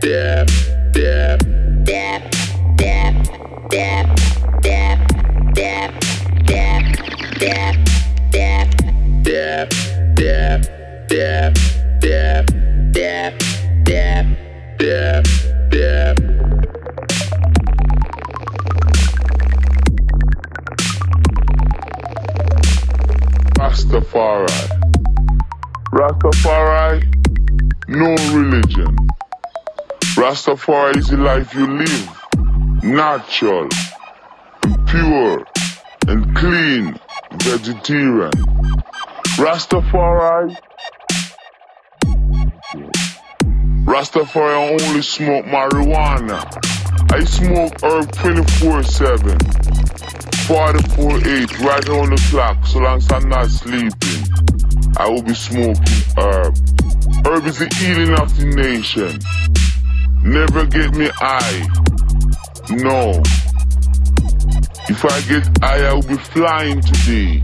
Rastafari. Rastafari, no religion. Rastafari is the life you live, natural, and pure, and clean, vegetarian. Rastafari only smoke marijuana. I smoke herb 24/7, 44/8, right on the clock, so long as I'm not sleeping. I will be smoking herb. Herb is the healing of the nation. Never get me high. No. If I get high, I will be flying today.